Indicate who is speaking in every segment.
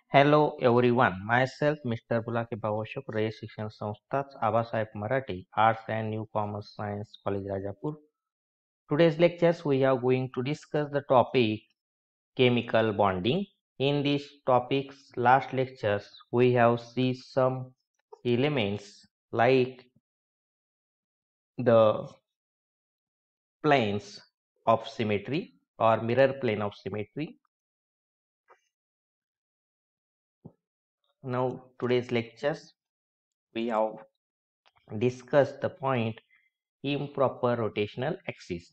Speaker 1: Hello everyone, myself Mr. Bulake Bawashuk, Ray Shikshan Samsthas, Abasaheb Marathi, Arts and New Commerce Science College Rajapur. Today's lectures we are going to discuss the topic chemical bonding. In these topics, last lectures we have seen some elements like the planes of symmetry or mirror plane of symmetry. Now today's lectures we have discussed the point improper rotational axis.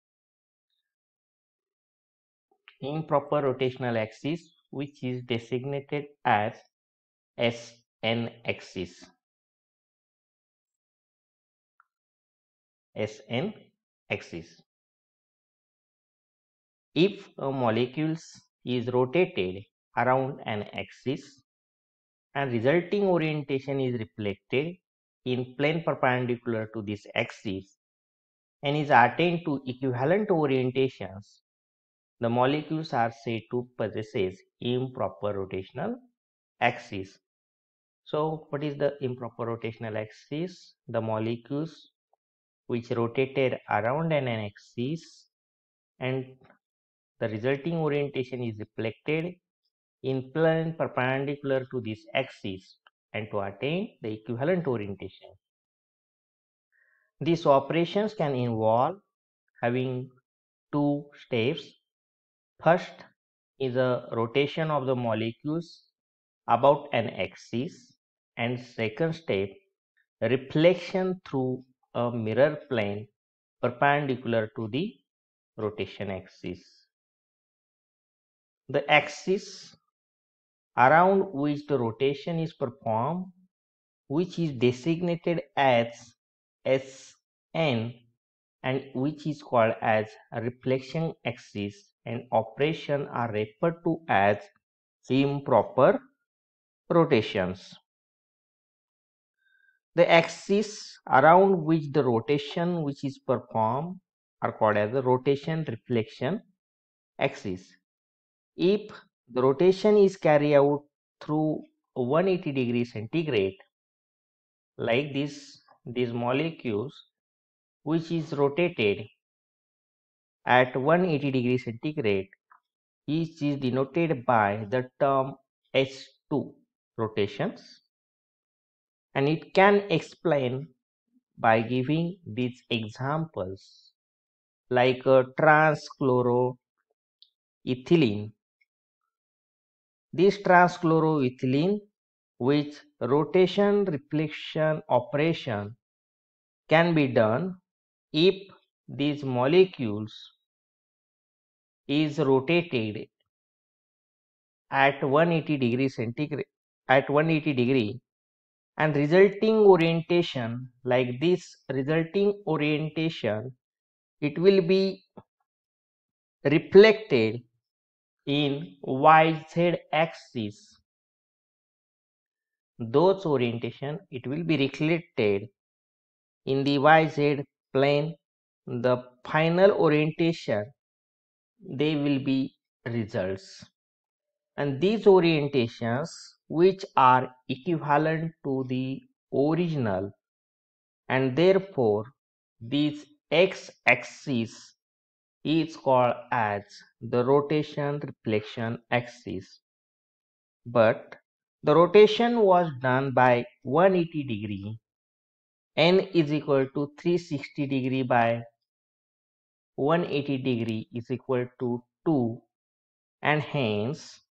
Speaker 1: Improper rotational axis, which is designated as SN axis. SN axis. If a molecule is rotated around an axis and resulting orientation is reflected in plane perpendicular to this axis and is attained to equivalent orientations, the molecules are said to possess improper rotational axis. So what is the improper rotational axis? The molecules which rotated around an axis and the resulting orientation is reflected in plane perpendicular to this axis and to attain the equivalent orientation. These operations can involve having two steps. First is a rotation of the molecules about an axis, and second step, reflection through a mirror plane perpendicular to the rotation axis. The axis around which the rotation is performed, which is designated as Sn and which is called as a reflection axis, and operation are referred to as improper rotations. The axis around which the rotation which is performed are called as the rotation reflection axis. If the rotation is carried out through 180 degrees centigrade, like this, these molecules which is rotated at 180 degrees centigrade, each is denoted by the term H2 rotations, and it can explain by giving these examples like transchloroethylene. This transchloroethylene, which rotation reflection operation can be done if these molecules is rotated at 180 degrees centigrade at 180 degree, and resulting orientation, like this resulting orientation, it will be reflected in YZ axis. Those orientation, it will be reflected in the YZ plane. The final orientation, they will be results, and these orientations which are equivalent to the original, and therefore this x-axis is called as the rotation reflection axis. But the rotation was done by 180 degree, n is equal to 360 degree by 180 degree is equal to 2, and hence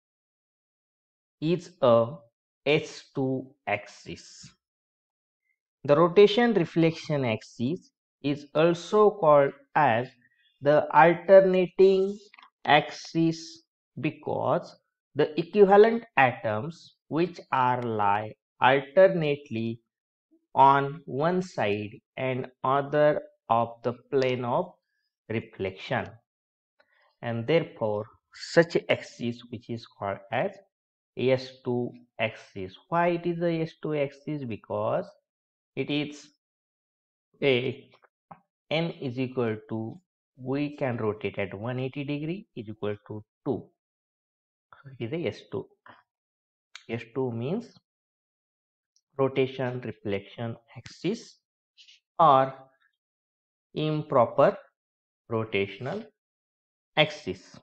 Speaker 1: is a H2 axis. The rotation reflection axis is also called as the alternating axis because the equivalent atoms which are lie alternately on one side and other of the plane of reflection, and therefore such axis which is called as S2 axis. Why it is a S2 axis? Because it is a n is equal to, we can rotate at 180 degree is equal to 2. So it is a S2. S2 means rotation reflection axis or improper rotational axis.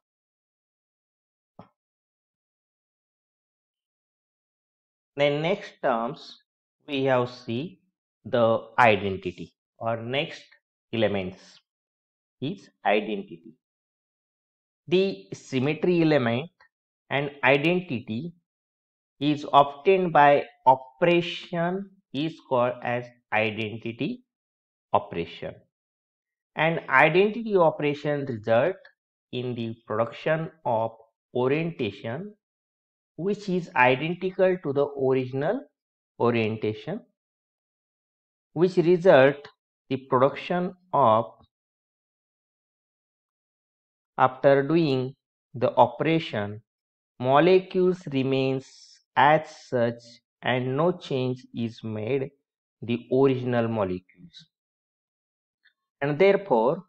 Speaker 1: Then next terms we have see the identity or next elements is identity. The symmetry element and identity is obtained by operation is called as identity operation, and identity operation result in the production of orientation which is identical to the original orientation, which result the production of after doing the operation molecules remains as such and no change is made the original molecules, and therefore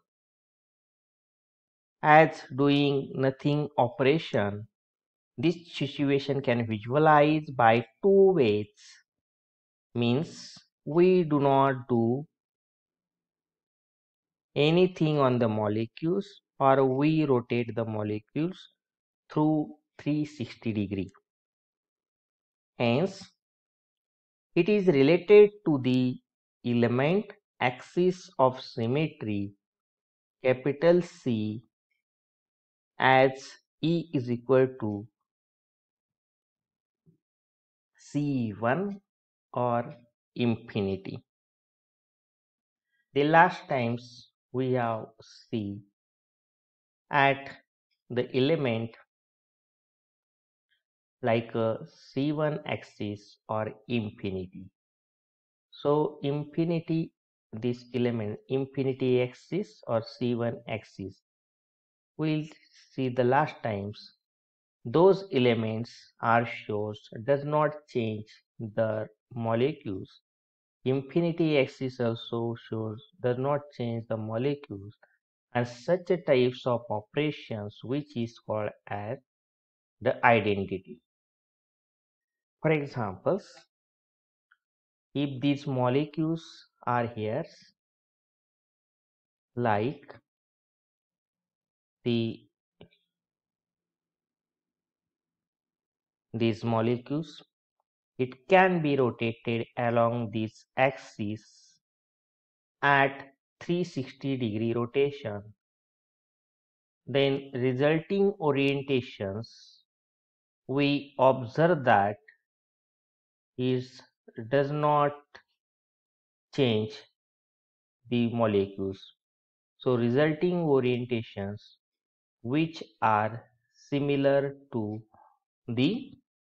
Speaker 1: as doing nothing operation this situation can visualize by two ways, means we do not do anything on the molecules or we rotate the molecules through 360 degree. Hence, it is related to the element axis of symmetry capital C as E is equal to C1 or infinity. The last times we have see at the element like a C1 axis or infinity. So infinity, this element infinity axis or C1 axis, we'll see the last times those elements are shows does not change the molecules. Infinity axis also shows does not change the molecules and such a types of operations which is called as the identity. For examples, if these molecules are here like the these molecules, it can be rotated along this axis at 360 degree rotation. Then resulting orientations we observe that is does not change the molecules. So resulting orientations which are similar to the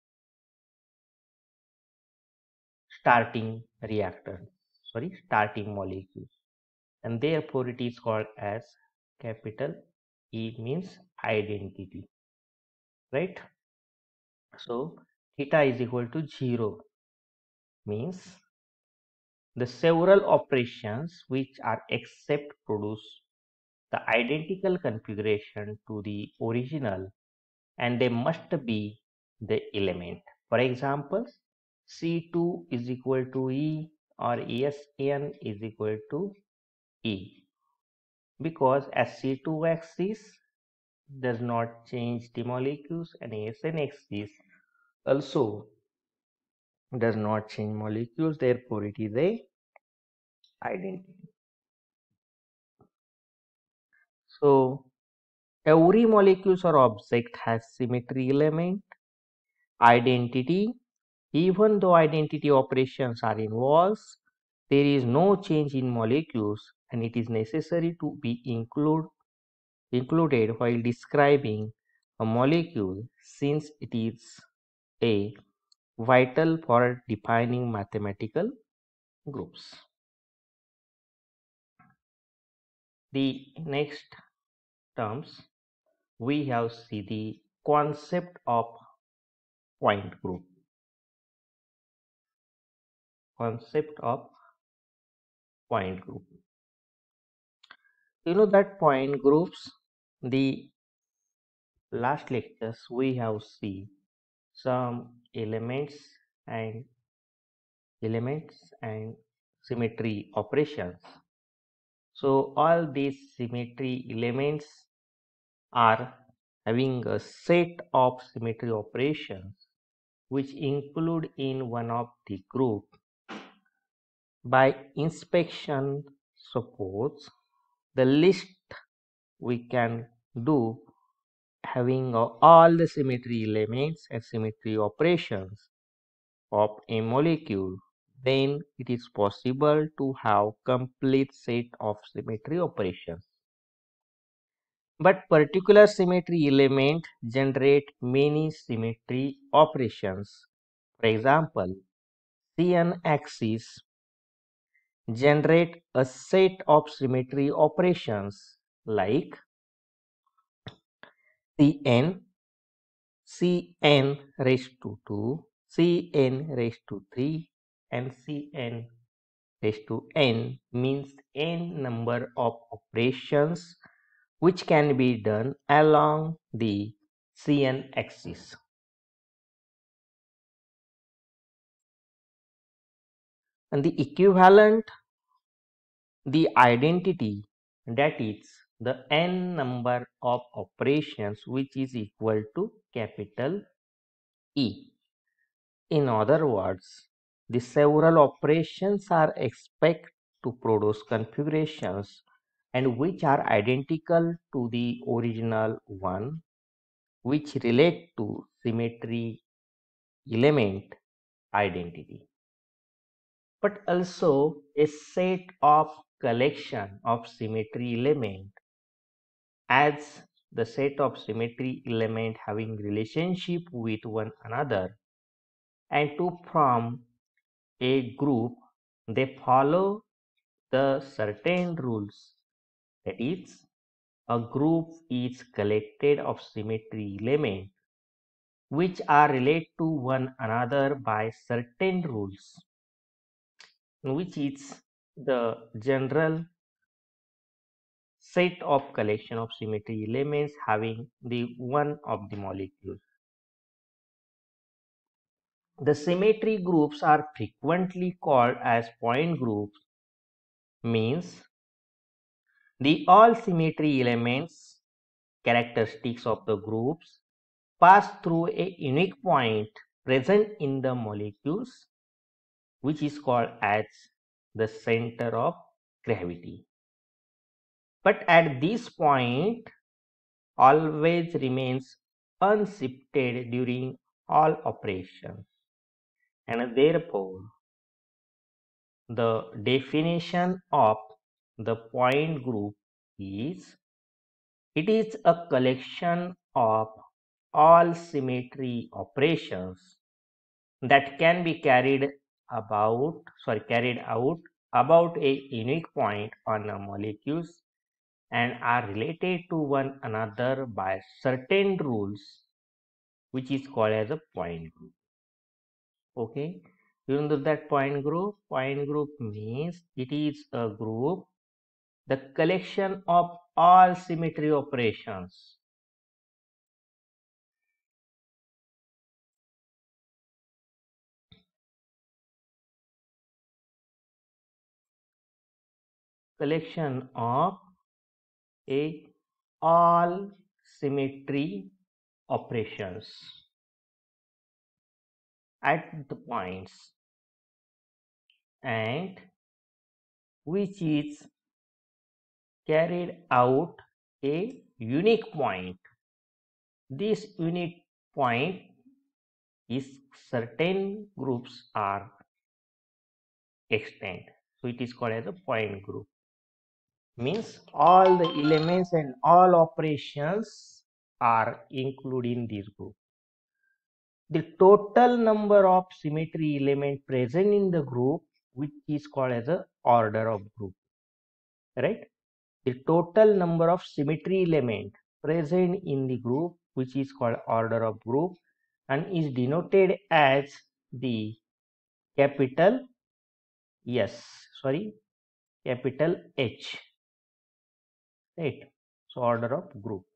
Speaker 1: starting reactor, starting molecules, and therefore it is called as capital E means identity, right? So theta is equal to 0 means the several operations which are except produce the identical configuration to the original and they must be the element. For example, C2 is equal to E or ESN is equal to E because SC2 axis does not change the molecules and ASN axis also does not change molecules, therefore it is a identity. So every molecule or object has symmetry element, identity. Even though identity operations are involved, there is no change in molecules and it is necessary to be included while describing a molecule since it is a vital for defining mathematical groups. The next terms we have see the concept of point group. Concept of point group. You know that point groups, the last lectures we have seen some and elements and symmetry operations. So all these symmetry elements are having a set of symmetry operations which include in one of the group. By inspection, suppose the list we can do having all the symmetry elements and symmetry operations of a molecule, then it is possible to have complete set of symmetry operations. But particular symmetry element generate many symmetry operations. For example, CN axis generate a set of symmetry operations like Cn, Cn raised to 2, Cn raised to 3 and Cn raised to n means n number of operations which can be done along the Cn axis. And the equivalent, the identity, that is the n number of operations which is equal to capital E. In other words, the several operations are expected to produce configurations and which are identical to the original one, which relate to symmetry element identity, but also a set of collection of symmetry element as the set of symmetry element having relationship with one another, and to form a group they follow the certain rules. That is, a group is collected of symmetry elements which are related to one another by certain rules, which is the general set of collection of symmetry elements having the one of the molecule. The symmetry groups are frequently called as point groups, means the all symmetry elements characteristics of the groups pass through a unique point present in the molecules, which is called as the center of gravity. But at this point always remains unshifted during all operations, and therefore the definition of the point group is it is a collection of all symmetry operations that can be carried out about a unique point on a molecules and are related to one another by certain rules, which is called as a point group. Okay, you know that point group means it is a group, the collection of all symmetry operations. Collection of a all symmetry operations at the points, and which is carried out a unique point. This unique point is certain groups are extant, so it is called as a point group. Means all the elements and all operations are included in this group. The total number of symmetry element present in the group, which is called as a order of group, right? The total number of symmetry element present in the group, which is called order of group, and is denoted as the capital capital H, right? So order of group.